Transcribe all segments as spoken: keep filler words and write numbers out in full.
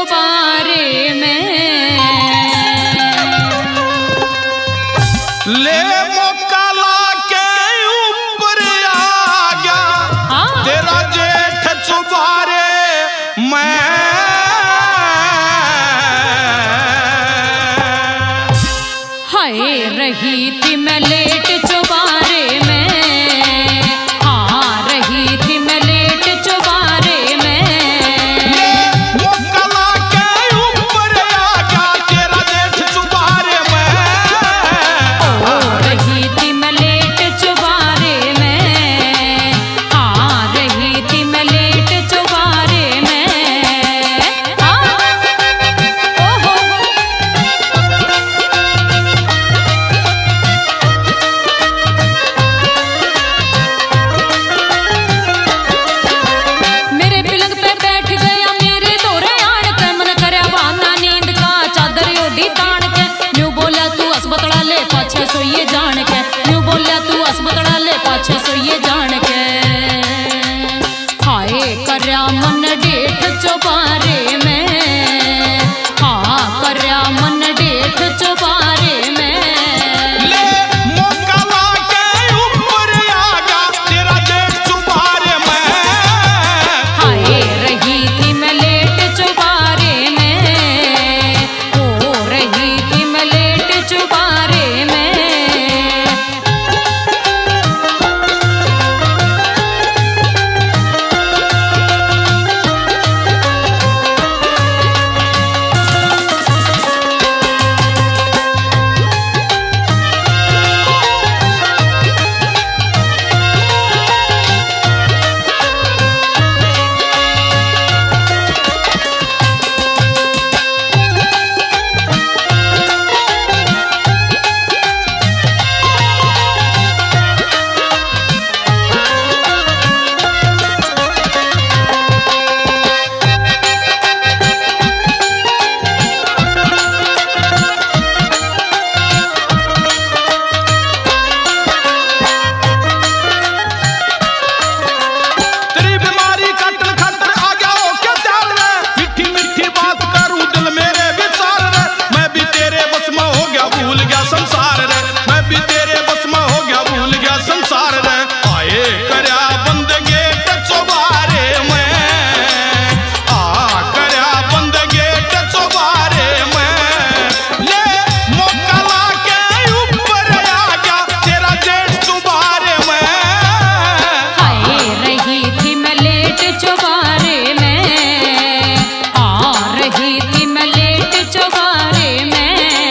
चौबारे में ले मौका लाके ऊपर आ गया। हाँ? तेरा जेठ चौबारे में हाय रही थी मैं लेट चौबारे में, हाँ रही थी मैं लेट चौबारे में। ले मौका लाके ऊपर आ गया तेरा जेठ चौबारे में। ओ रही थी मैं लेट चौबारे में, हाँ रही थी मैं लेट चौबारे में। हाँ ओहो मेरे पिलंग पे बैठ गया मेरे दौरे आण के, मन करया बहाना नींद का चादर ओढ़ी तान के। न्यू बोला तू अस्पताल ले पाछे सोइए जान के, न्यू बोला तू अस्पताल ले पाछे सोइए जान के। हाय करया मन डेठ चौबारे में, हाँ करया मन डेठ चौबारे में। ले मौका लाके ऊपर आ गया तेरा जेठ चौबारे में। हाय रही थी मैं लेट चौबारे में, हो रही थी मैं लेट चौबारे में। तेरी बीमारी काटन खातर आ गया हो क्या चाल रे। मीठी मीठी बात करूं दिल मेरे विचार रे। मैं भी तेरे बस में हो गया भूल गया संसार रे। मैं भी तेरे बस में हो गया भूल गया संसार रे। आए करया बंद गेट चौबारे में, आ करया बंद गेट चौबारे में। ले मौका लाके ऊपर आ गया तेरा जेठ चौबारे में। हाय रही थी मैं लेट चौबारे में, हाँ रही थी मैं लेट चौबारे में।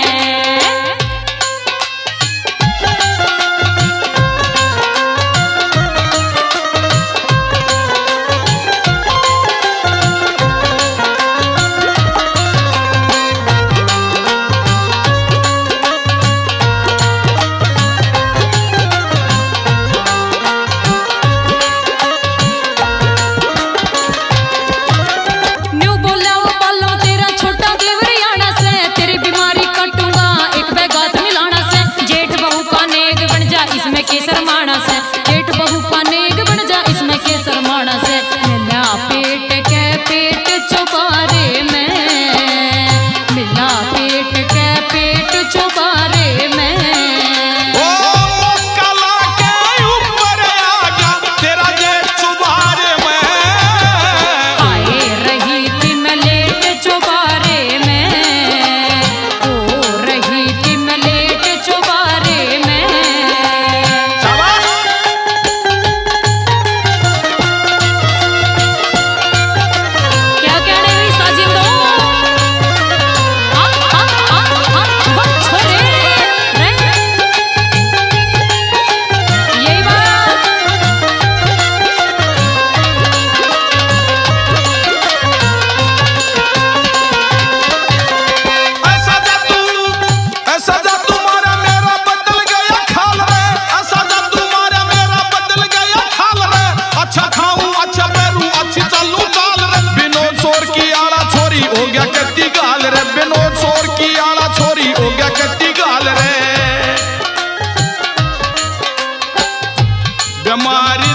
न्यू बोला वो पालो तेरा छोटा देवरियाना से, तेरी बीमारी कटूंगा एक बैगात मिलाना से। जेठ बहू का नेग बन जा इसमें केसर माना से, जेठ बहू का नेग बन जा इसमें केसर माना से। मिला पेट के पेट चौबारे में, मिला पेट के पेट चौबारे में। ओ मौका लाके ऊपर आ गया तेरा जेठ चौबारे में। हाय रही थी मैं लेट चौबारे में, हो रही थी मैं लेट चौबारे में। शाबाश। क्या कहने भी साजिद दो हाँ हाँ हाँ हाँ वो छोरे रे यही बात। ऐसा जादू ऐसा जादू मारा मेरा बदल गया खाल रे। ऐसा जादू मारा मेरा बदल गया खाल रे। अच्छा खाऊं अच्छा पहनूं अच्छी चलूं चाल रे। विनोद शोर की आड़ा छोरी हो गया कत्ती गाल रे। विनोद शोर की आड़ा छोरी हो गया कत्ती गाल रे। बीमारी